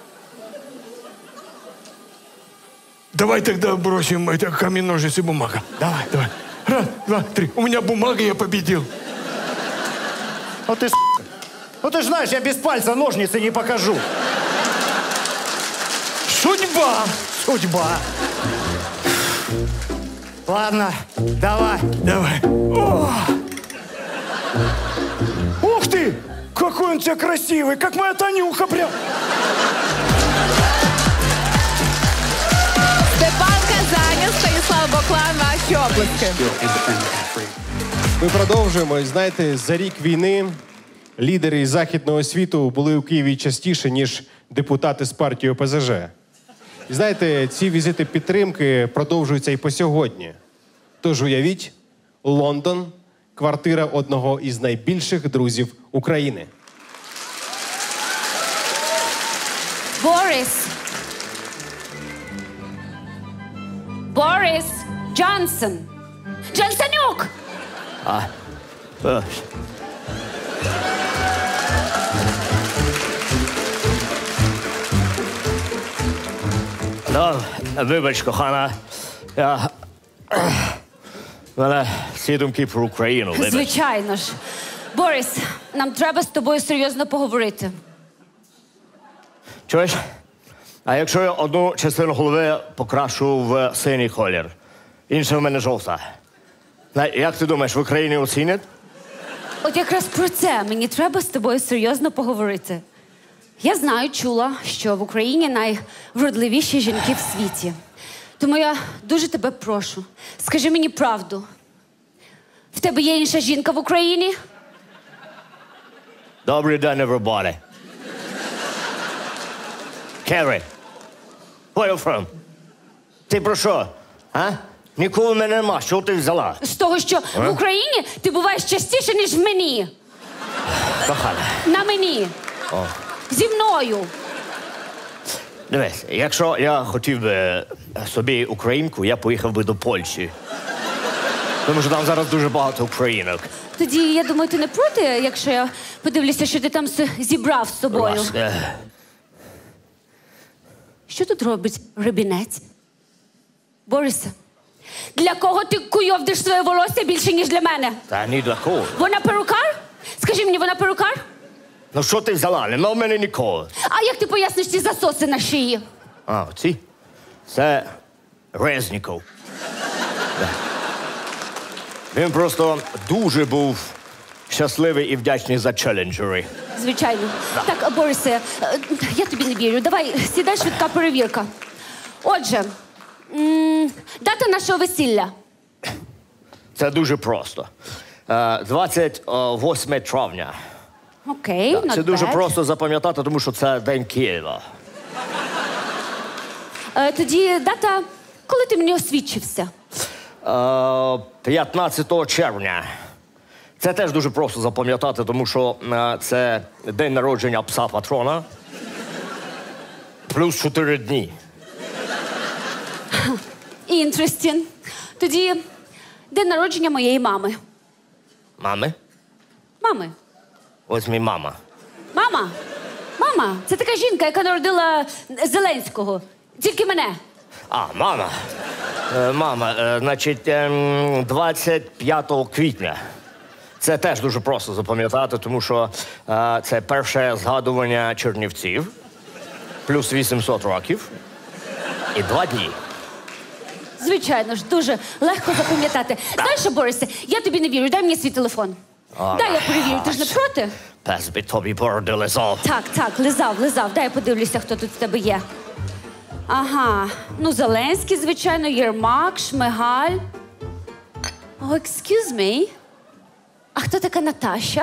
Давай тогда бросим это камень, ножницы, бумага. Давай, давай. Раз, два, три. У меня бумага, я победил. Ну ты, ну ты ж знаешь, я без пальца ножницы не покажу. Судьба. Судьба. Ладно, давай. Давай. О! Ух ты! Какой он у тебя красивый, как моя Танюха прям. Степан Казанін, Станіслав Боклан, ваші обласки. Ми продовжуємо. Знаєте, за рік війни лідери із західного світу були у Києві частіше, ніж депутати з партії О Пе Зе Же. І знаєте, ці візити підтримки продовжуються і по сьогодні. Тож уявіть, Лондон – квартира одного із найбільших друзів України. Борис. Борис Джонсон. Джонсонюк! А, е, Ну, вибач, кохана. Я... У мене всі думки про Україну, вибач. Звичайно ж. Борис, нам треба з тобою серйозно поговорити. Чуєш? А якщо я одну частину голови покрашу в синій колір, інша в мене жовта. Як ти думаєш, в Україні оцінять? От якраз про це мені треба з тобою серйозно поговорити. Я знаю, чула, що в Україні найвродливіші жінки в світі. Тому я дуже тебе прошу, скажи мені правду. В тебе є інша жінка в Україні? Добрий день, everybody. Carrie, where you from? Ти про що? А? Ніколи мене нема. Що ти взяла? З того, що А? в Україні ти буваєш частіше, ніж в мені. Кохана. На мені. О. Зі мною. Дивись, якщо я хотів би собі українку, я поїхав би до Польщі. Тому що там зараз дуже багато українок. Тоді, я думаю, ти не проти, якщо я подивлюся, що ти там с- зібрав з собою. Раз, е, Що тут робить рибінець? Борисе, для кого ти куйовдиш своє волосся більше, ніж для мене? Та ні для кого. Вона перукар? Скажи мені, вона перукар? Ну що ти взяла? Нема в мене нікого. А як ти поясниш ці засоси на шиї? А, ці? Це Резніков. Да. Він просто дуже був щасливий і вдячний за челенджери. Звичайно. Так, Борисе, е, я тобі не вірю. Давай, сідай, швидка перевірка. Отже, м, дата нашого весілля. Це дуже просто. Е, двадцять восьме травня. Окей, Так, not це дуже bad. просто запам'ятати, тому що це День Києва. Е, тоді дата, коли ти мені освідчився? Е, п'ятнадцятого червня. Це теж дуже просто запам'ятати, тому що е, це день народження пса-патрона. Плюс чотири дні. Інтерестін. Тоді день народження моєї мами. Мами? Мами. Ось мій мама. Мама. Мама. Це така жінка, яка народила Зеленського. Тільки мене. А, мама. Е, мама, е, значить, ем, двадцять п'ятого квітня. Це теж дуже просто запам'ятати, тому що е, це перше згадування Чернівців, плюс вісімсот років і два дні. Звичайно ж, дуже легко запам'ятати. Знаєш що, Борисе, я тобі не вірю. Дай мені свій телефон. А, Дай я перевірю. Ти ж не проти? Пес би тобі бороди лизав. Так, так, лизав, лизав. Дай я подивлюся, хто тут в тебе є. Ага. Ну, Зеленський, звичайно, Єрмак, Шмигаль. О, excuse me. А хто така Наташа?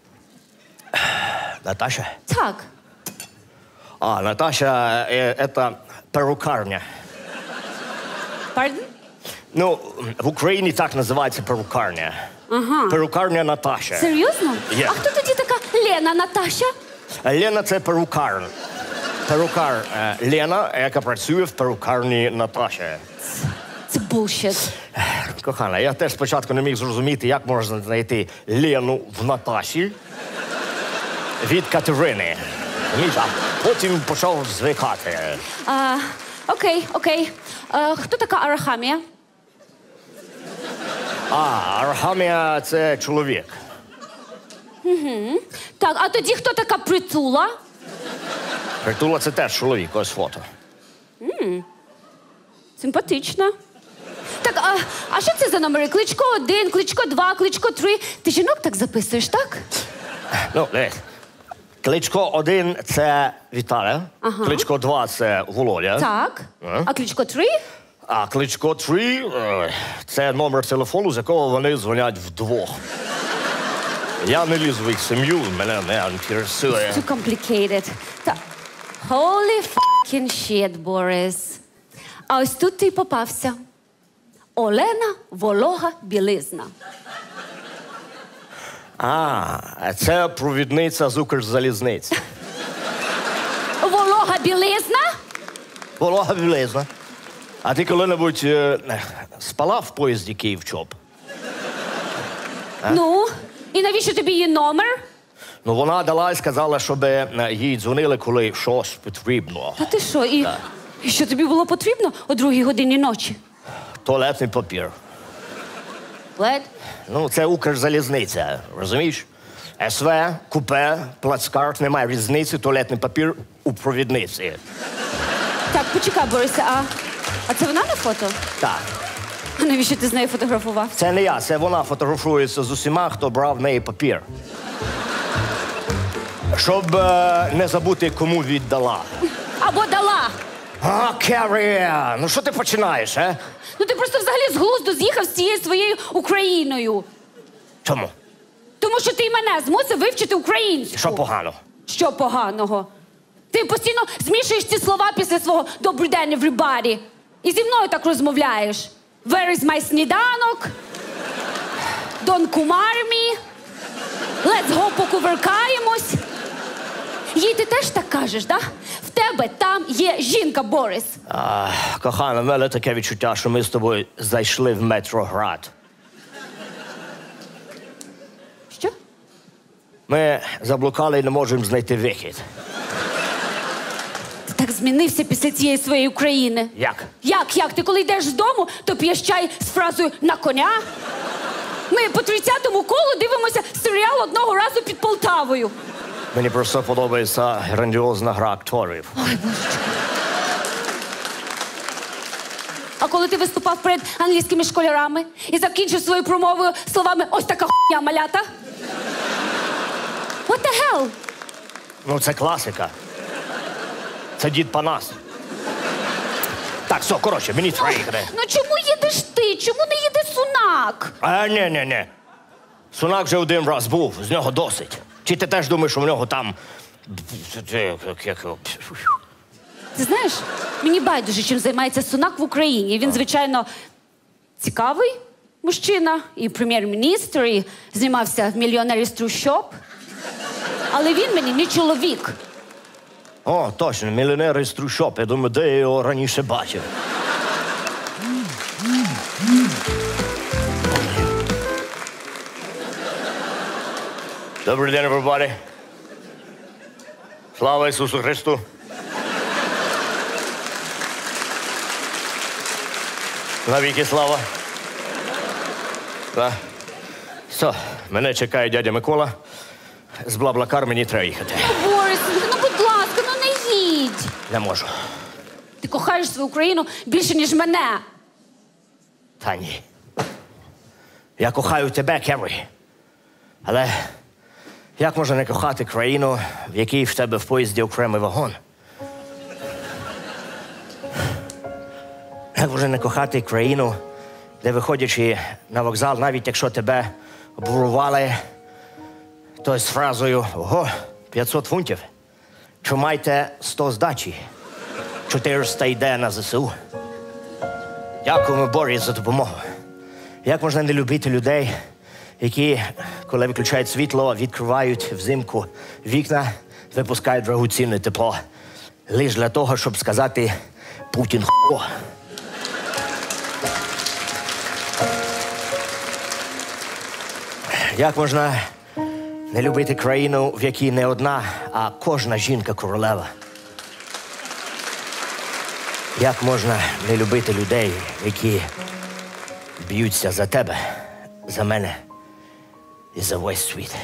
Наташа? Так. А, Наташа, е, це перукарня. Pardon? Ну, в Україні так називається перукарня. Ага. Перукарня Наташа. Серйозно? Є. А хто тоді така Лена Наташа? Лена – це перукар. Перукар е, Лена, яка працює в перукарні Наташі. Це bullshit. Кохана, я теж спочатку не міг зрозуміти, як можна знайти Лену в Наташі від Катерини. Ні, а потім почав звикати. А, окей, окей. А, хто така Арахамія? А, Архамія – це чоловік. Угу. Так, а тоді хто така Притула? Притула – це теж чоловік, ось фото. М, Симпатична. Так, а, а що це за номери? Кличко один, кличко два, кличко три. Ти жінок так записуєш, так? Ну, дивись. Кличко один – це Віталя. Ага. Кличко два – це Володя. Так. А? А кличко три? А кличко три е, – це номер телефону, з якого вони дзвонять вдвох. Я не лізу в їх сім'ю, мене не інтересує. Too complicated. Так. Holy fucking shit, Борис. А ось тут ти й попався. Олена волога білизна. А, це провідниця з Укрзалізниці. Волога білизна? Волога білизна. А ти коли-небудь е, спала в поїзді Київ-Чоп? А? Ну, і навіщо тобі її номер? Ну, вона дала і сказала, щоб е, їй дзвонили, коли щось потрібно. А ти що, і, Так. і що тобі було потрібно о другій годині ночі? Туалетний папір. Лед? Ну, це Укрзалізниця, розумієш? СВ, купе, плацкарт, немає різниці, туалетний папір у провідниці. Так, почекай, Борисе, а, а це вона на фото? Так. А навіщо ти з нею фотографував? Це не я, це вона фотографується з усіма, хто брав в неї папір. Щоб е, не забути, кому віддала. Або дала. А, Керрі, ну що ти починаєш, а? Ну ти просто взагалі з глузду з'їхав з цією своєю Україною. Чому? Тому що ти й мене змусив вивчити українську. Що погано? Що поганого? Ти постійно змішуєш ці слова після свого «Добрий день, everybody». І зі мною так розмовляєш. Where is my сніданок? Don't kumar me. Let's go покувыркаємось. Їй ти теж так кажеш, да? В тебе там є жінка, Борис. А, кохана, в мене таке відчуття, що ми з тобою зайшли в Метроград. Що? Ми заблукали і не можемо знайти вихід. Ти так змінився після цієї своєї України. Як? Як, як? Ти коли йдеш з дому, то п'єш чай з фразою «на коня». Ми по тридцятому колу дивимося серіал одного разу під Полтавою. Мені просто подобається грандіозна гра акторів. Ой, божечко. А коли ти виступав перед англійськими школярами і закінчив свою промову словами «ось така хуйня, малята»? What the hell? Ну, це класика. Це дід Панас. Так, все, коротше, мені треба їхати. Ну чому їдеш ти? Чому не їде Сунак? А, ні, ні, ні. Сунак вже один раз був, з нього досить. Чи ти теж думаєш, що в нього там... Ти знаєш, мені байдуже, чим займається Сунак в Україні. Він, звичайно, цікавий мужчина, і прем'єр-міністр, і знімався в «Мільйонері з трущоб». Але він мені не чоловік. О, точно, мільйонер із трущоб. Я думаю, де я його раніше бачив. Добрий день, everybody. Слава Ісусу Христу. Навіки слава. Да. Все, мене чекає дядя Микола. З Блаблакар мені треба їхати. Борис, ну будь ласка, ну не їдь. Не можу. Ти кохаєш свою Україну більше, ніж мене. Та ні. Я кохаю тебе, Керрі. Але як можна не кохати країну, в якій в тебе в поїзді окремий вагон? Як можна не кохати країну, де, виходячи на вокзал, навіть якщо тебе обурували, то з фразою «Ого, п'ятсот фунтів, чи майте сто здачі, чотириста йде на ЗСУ». Дякуємо, Борі, за допомогу. Як можна не любити людей, які, коли виключають світло, відкривають взимку вікна, випускають дорогоцінне тепло, лише для того, щоб сказати «Путін хо». Як можна не любити країну, в якій не одна, а кожна жінка королева? Як можна не любити людей, які б'ються за тебе, за мене і за весь світ?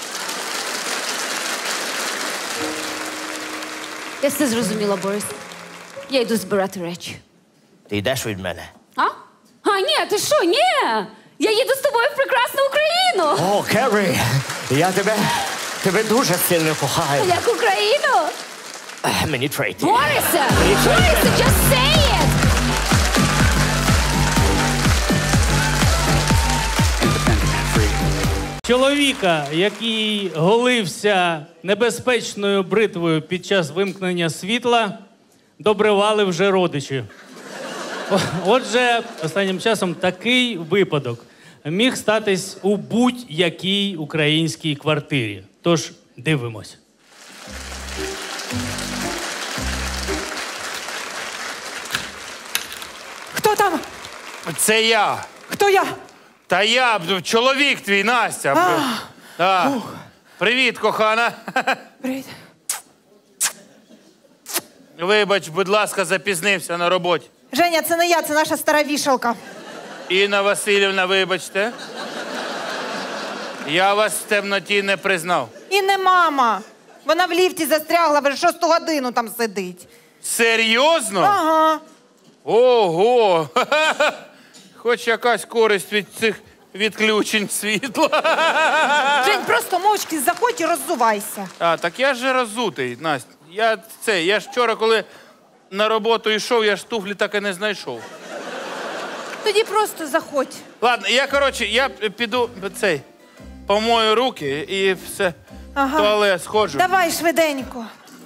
Я все зрозуміла, Борис. Я йду збирати речі. Ти йдеш від мене? А? А, ні, ти що, ні? Я їду з тобою в прекрасну Україну. О, Керрі, я тебе, тебе дуже сильно кохаю. Як Україну? Мені треба йти. Борисе! Мені треба йти. Борисе, just say Чоловіка, який голився небезпечною бритвою під час вимкнення світла, добривали вже родичі. О- Отже, останнім часом такий випадок міг статись у будь-якій українській квартирі. Тож дивимось. Хто там? Це я. Хто я? Та я, б- чоловік твій, Настя. А. Да. Привіт, кохана. Привіт. Вибач, будь ласка, запізнився на роботі. Женя, це не я, це наша стара вішалка. Інна Васильівна, вибачте. Я вас в темноті не признав. І не мама. Вона в ліфті застрягла, вже шосту годину там сидить. Серйозно? Ага. Ого! Хоч якась користь від цих відключень світла. Жень, просто мовчки заходь і роззувайся. А, так я ж розутий, Настя. Я це, я ж вчора, коли на роботу йшов, я ж туфлі так і не знайшов. Тоді просто заходь. Ладно, я, коротше, я піду цей, помою руки і все. Ага. В туалет сходжу. Давай швиденько.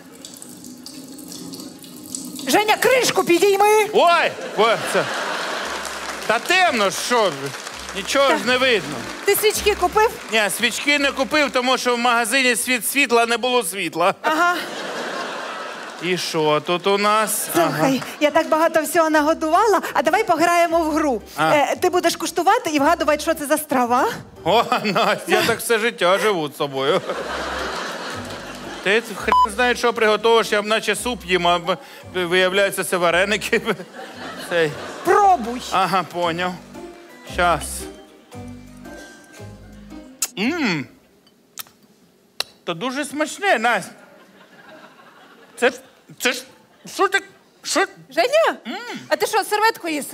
Женя, кришку підійми. Ой! Ой, це. Та темно ж, що? ж, Нічого ж не видно. Ти свічки купив? Ні, свічки не купив, тому що в магазині світ світла не було світла. Ага. І що тут у нас? Слухай, я так багато всього нагодувала, а давай пограємо в гру. А. Е, ти будеш куштувати і вгадувати, що це за страва. О, Настя, я так все життя живу з собою. Ти хрен знає, що приготуєш, я б наче суп їм, а б- виявляється, це вареники. Цей. Пробуй. Ага, поняв. Щас. Ммм. То дуже смачне, Настя. Це ж, це ж, що так, що? Женя? А ти що, серветку їси?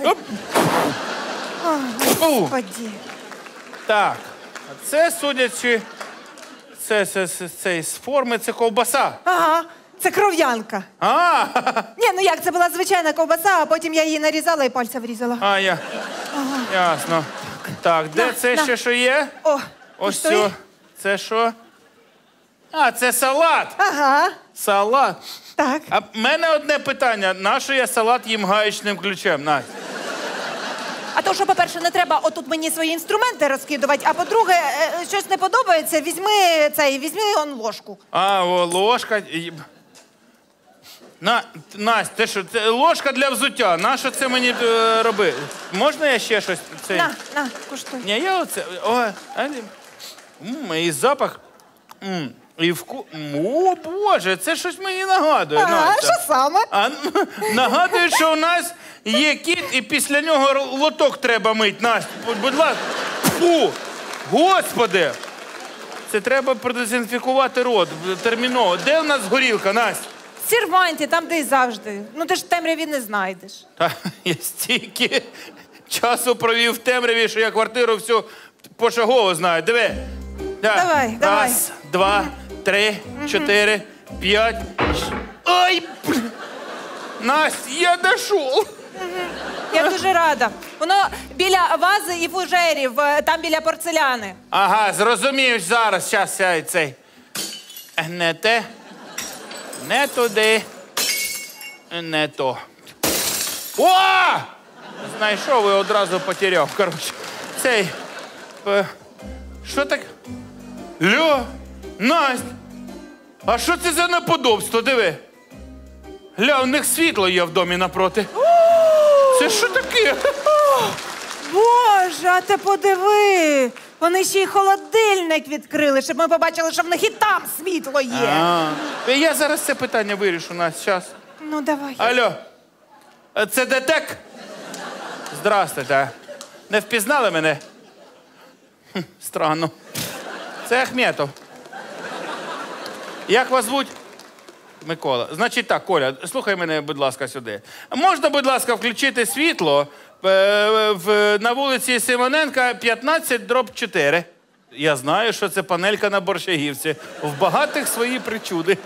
О, Господи. Так, а це, судячи, це, це, це, це з форми, це ковбаса. Ага, це кров'янка. А, Ні, ну як, це була звичайна ковбаса, а потім я її нарізала і пальця врізала. а я, Ага. ясно. Так, де На, це на. ще що є? О, Ось куштуй. це. Це що? А, це салат. Ага. Салат. Так. А в мене одне питання. Нащо я салат їм гаєчним ключем, Настя? А то, що, по-перше, не треба отут мені свої інструменти розкидувати, а по-друге, е, щось не подобається, візьми цей, візьми он ложку. А, о, ложка. І- На, Настя, ти що, це ложка для взуття. Нащо це мені е, робити? Можна я ще щось? Цей? На, на, куштуй. Ні, я оце. О, а, ні. М, і запах. М, і вку... М, О, Боже, це щось мені нагадує. Ага, Настя. що саме? А, м, нагадує, що у нас є кіт, і після нього р- лоток треба мити. Настя, будь- будь ласка. Фу! Господи! Це треба продезінфікувати рот терміново. Де у нас горілка, Настя? В серванті, там, де й завжди. Ну ти ж в темряві не знайдеш. Та я стільки часу провів в темряві, що я квартиру всю пошагово знаю. Диви. Да. Давай, Раз, давай. два, три, чотири, п'ять. щ- Ай! бр- Настя, я дошов. Я дуже рада. Воно біля вази і фужерів, е, там біля порцеляни. Ага, зрозумів зараз. Щас я цей. Не те. Не туди. Не то. О! Знайшов і одразу потеряв. Коротше. Цей. е, Що так? Льо, Настя. А що це за неподобство? Диви. Гля, у них світло є в домі напроти. Це що таке? Боже, а ти подиви. Вони ще й холодильник відкрили, щоб ми побачили, що в них і там світло є. А, я зараз це питання вирішу, Настя, час. Ну, давай. Алло, це ДТЕК? Здравствуйте. Не впізнали мене? Хм, странно. Це Ахметов. Як вас звуть? Микола. Значить так, Коля, слухай мене, будь ласка, сюди. Можна, будь ласка, включити світло е, в, на вулиці Симоненка, п'ятнадцять, дроб чотири. Я знаю, що це панелька на Борщагівці. В багатих свої причуди.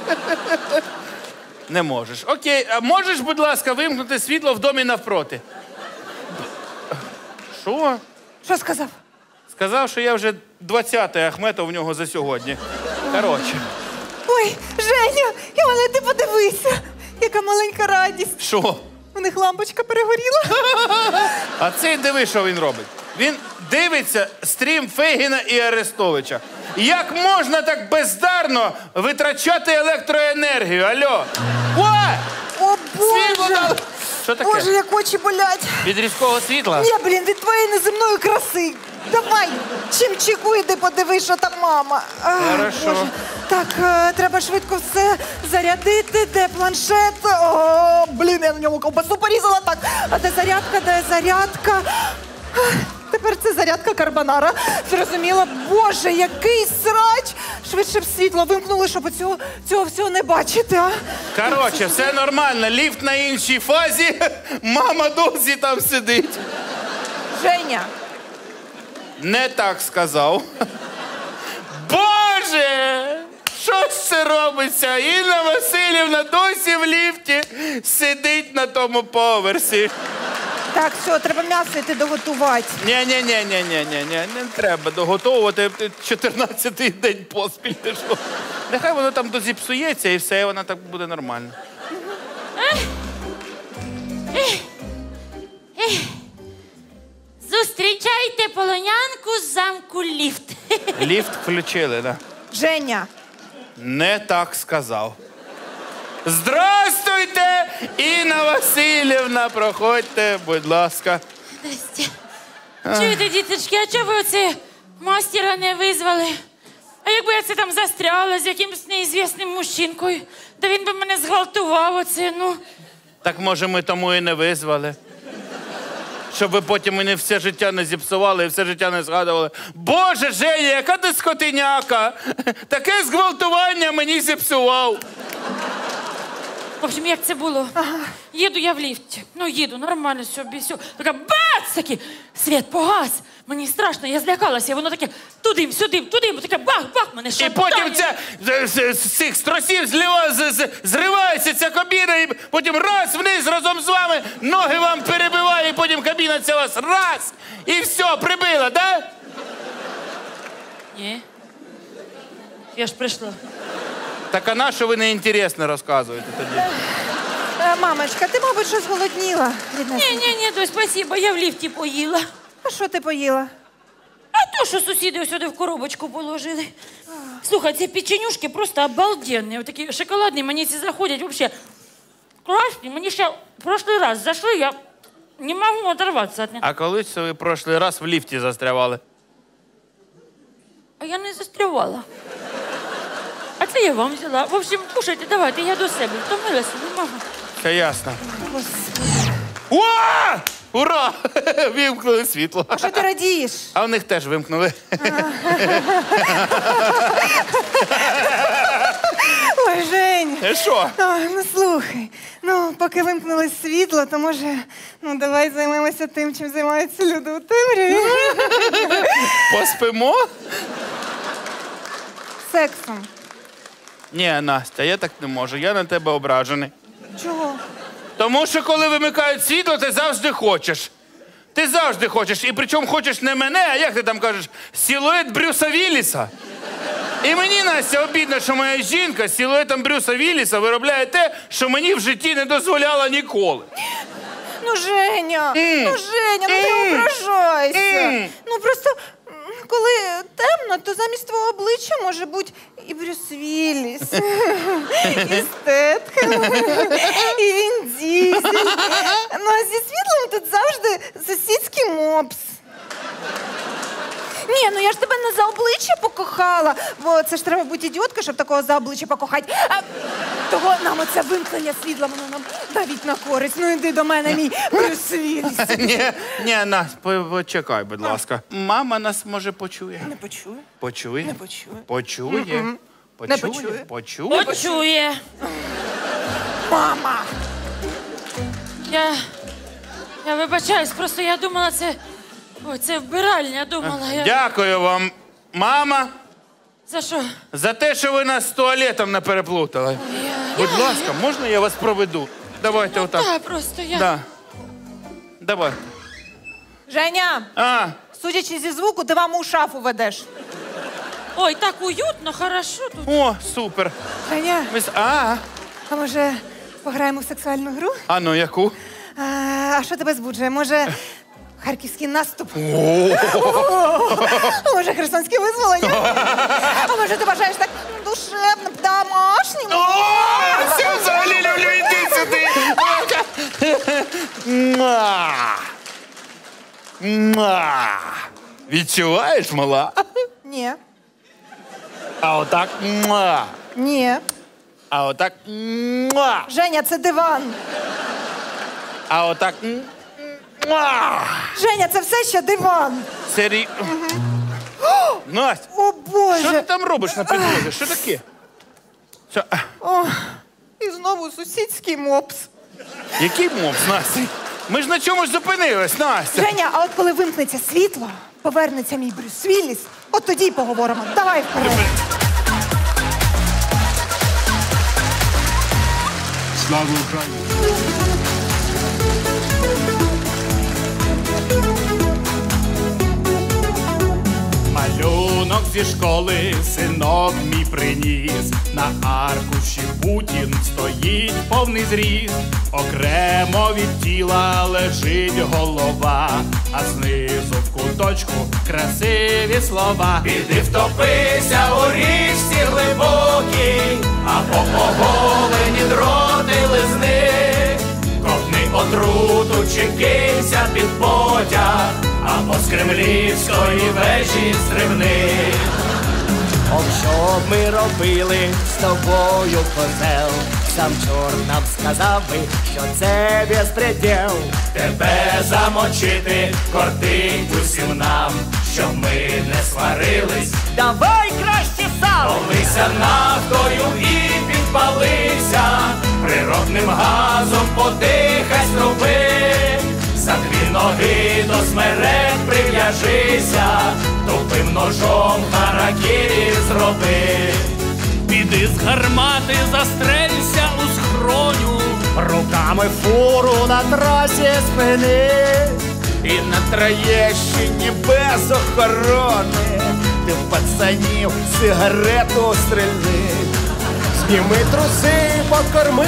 Не можеш. Окей, а можеш, будь ласка, вимкнути світло в домі навпроти? Що? Що сказав? Сказав, що я вже двадцятий Ахметов в нього за сьогодні. Коротше. Ой, Женя, Іване, ти подивися. Яка маленька радість. Що? У них лампочка перегоріла. А цей диви, що він робить. Він дивиться стрім Фейгіна і Арестовича. Як можна так бездарно витрачати електроенергію? Алло! О! О, Світло Боже! дали! Що таке? Боже, як очі болять. Від різкого світла? Ні, блін, від твоєї неземної краси. Давай, чим чеку йди подивись, що там мама. А, Хорошо. Боже. Так, е, треба швидко все зарядити. Де планшет? О, блін, я на ньому ковбасу порізала. Так, а де зарядка, де зарядка? А, Тепер це зарядка карбонара. Зрозуміло. Боже, який срач! Швидше б світло вимкнули, щоб цього, цього всього не бачити, а? Коротше, все нормально. Ліфт на іншій фазі. Мама досі там сидить. Женя. Не так сказав. Боже! Що ж це робиться? Інна Васильівна досі в ліфті сидить на тому поверсі. Так, все, треба м'ясо йти доготувати. Ні-ні-ні-ні-ні-ні, не треба доготовувати. чотирнадцятий день поспіль. Ти що? Нехай воно там дозіпсується і все, і воно так буде нормально. Зустрічайте полонянку з замку ліфт. Ліфт включили, так? Женя. Не так сказав. Здрастуйте, Інна Васильівна, проходьте, будь ласка. Здрасте. Чуєте, діточки, а чого ви оце мастера не визвали? А якби я це там застряла з якимось неізвісним мужчинкою, та він би мене зґвалтував оце, ну. Так, може, ми тому і не визвали. Щоб ви потім мене все життя не зіпсували і все життя не згадували. Боже, Женя, яка ти скотиняка! Таке зґвалтування мені зіпсував. В общем, як це було? Ага. Їду я в ліфті. Ну, їду, нормально собі, все. Така бац! Таки, світ погас. Мені страшно, я злякалася. І воно таке туди, сюди, туди, таке бах-бах, мене шатає. І потім це, з, з, з цих тросів зліва, з, з, зривається ця кабіна, і потім раз вниз разом з вами, ноги вам перебиває, і потім кабіна ця вас раз, і все, прибила, да? Ні. Я ж прийшла. Так а на що ви неінтересно розказуєте тоді? Е, мамочка, ти, мабуть, щось голодніла. Ні-ні-ні, дось, спасибо, я в ліфті поїла. А що ти поїла? А то, що сусіди сюди в коробочку положили. Слухай, ці печенюшки просто обалденні. Ось такі шоколадні, мені ці заходять взагалі класні. Мені ще в прошлий раз зайшли, я не можу оторватися від них. А коли це ви прошлий раз в ліфті застрявали? А я не застрявала. А це я вам взяла. В общем, кушайте, давайте, я до себе. Втомилася, не можу. Все ясно. О! Ура! Вимкнули світло. А що ти радієш? А в них теж вимкнули. Ой, Жень. Що? Ой, ну слухай, ну поки вимкнулось світло, то може, ну давай займемося тим, чим займаються люди у темряві. Поспимо? Сексом. Ні, Настя, я так не можу. Я на тебе ображений. Чого? Тому що коли вимикають світло, ти завжди хочеш. Ти завжди хочеш. І причому хочеш не мене, а як ти там кажеш, силует Брюса Вілліса. І мені, Настя, обідно, що моя жінка з силуетом Брюса Вілліса виробляє те, що мені в житті не дозволяла ніколи. Ну, Женя, Mm. ну, Женя, ну не Mm. ображайся. Mm. Ну, просто, м, коли темно, то замість твого обличчя може бути і Брюс Вілліс, і Стетхем, і Він Дізель. Ну, а зі світлом тут завжди сусідський мопс. Ні, ну я ж тебе не за обличчя покохала, бо це ж треба бути ідіоткою, щоб такого за обличчя покохати. А того нам оце вимкнення світла, воно нам навіть на користь. Ну йди до мене, мій Брюс Вілліс. Ні, ні, Настя, по- почекай, будь ласка. Мама нас, може, почує. Не почує. Почує? Не почує. Почує? Мгм. Почує? Не почує. Почує? Почує. Мама! Я, я вибачаюсь, просто я думала, це, ой, це вбиральня, думала. Я... Дякую вам, мама, За що? за те, що ви нас з туалетом не переплутали. Будь ласка, можна я вас проведу? Давайте Ну, отак. так, просто я... Да. Давай. Женя! А, Судячи зі звуку, ти маму у шафу ведеш. Ой, так уютно, хорошо тут. О, супер. Женя, Ми... з- А, а може пограємо в сексуальну гру? а ну яку? А, а що тебе збуджує? Може, харківський наступ? А може, херсонське визволення? А може, ти бажаєш так душевно, по-домашньому? О, це взагалі люблю, іди сюди. Муа. Муа. Відчуваєш, мала? Ні. А отак. Муа. Ні. А отак. Муа. Женя, це диван. А отак. Муа. Женя, це все ще диван. Сері... Настя, О, Боже. що ти там робиш на підлозі? Що таке? Що? а, О, і знову сусідський мопс. Який мопс, Настя? Ми ж на чомусь зупинились, Настя. Женя, а от коли вимкнеться світло, повернеться мій Брюс Вілліс, от тоді й поговоримо. Давай вперед. Слава Україні! Малюнок зі школи синок мій приніс. На аркуші Путін стоїть повний зріст. Окремо від тіла лежить голова, а знизу в куточку красиві слова. Піди втопися у річці глибокій, або оголені дроти лизни. Ковтни отруту чи кинься під потяг, або з кремлівської вежі стрибни. Ох, що б ми робили з тобою, козел? Сам чорт нам сказав би, що це безпреділ. Тебе замочити кортить усім нам, щоб ми не сварились. Давай краще сам! Полися нафтою і підпалися, природним газом подихай з труби. За дві ноги до смерек прив'яжися, тупим ножом харакірі зроби. Піди з гармати, застрелься у схроню. Руками фуру на трасі спини. І на Троєщині без охорони ти в пацанів сигарету стрільни. Зніми труси, покорми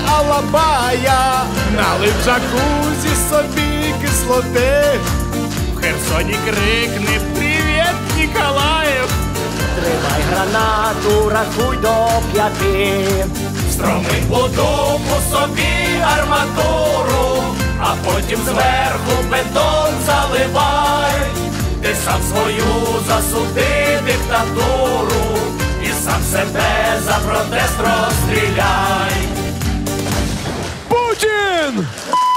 алабая, Налив джакузі собі кислоти. В Херсоні крикни «Привіт, Ніколаїв!» Тримай гранату, рахуй до п'яти. Строми у дупу собі арматуру, а потім зверху бетон заливай. Ти сам свою засуди диктатуру і сам себе за протест розстріляй. Путін!